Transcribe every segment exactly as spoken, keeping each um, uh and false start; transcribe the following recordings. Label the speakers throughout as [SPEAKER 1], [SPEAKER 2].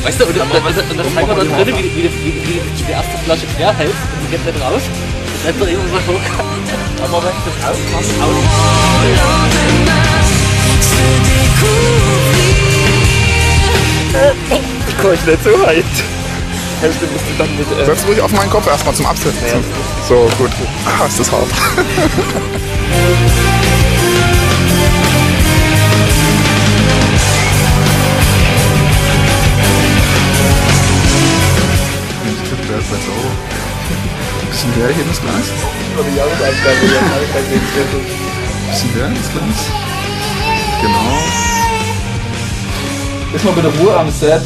[SPEAKER 1] Weißt du, und, und, und, und dann zeigen wir da drin, wie, wie, wie, wie die erste Flasche quer hält und die geht nicht raus. Das bleibt doch irgendwann so hoch. Aber wenn ich das aufmache, ich komme nicht so weit. Hälfte musst du dann mit. Äh
[SPEAKER 2] Setz ruhig auf meinen Kopf erstmal zum Absetzen. Ja. So, gut. Ah, ist das hart. Ich tippe, der ist jetzt auch. Bisschen leer hier das Glas.
[SPEAKER 1] die Jahresaufgabe, ja, kein
[SPEAKER 2] Bisschen leer das Glas. Genau.
[SPEAKER 1] Ist mal bitte Ruhe am Set.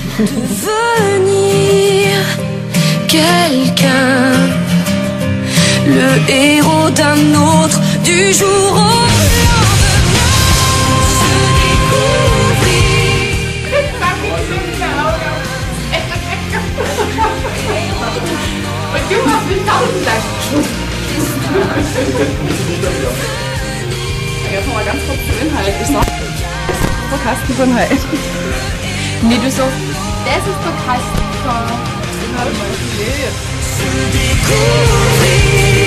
[SPEAKER 3] Devenir quelqu'un, le héros d'un autre, du jour au lendemain, se découvrir.
[SPEAKER 4] Und du hast mich tausend lang. Jetzt noch mal ganz kurz zum Inhalt. Ich sag, der Kasten von halt. Nee, du so, das ist der Kasten von.
[SPEAKER 3] Se découvrir.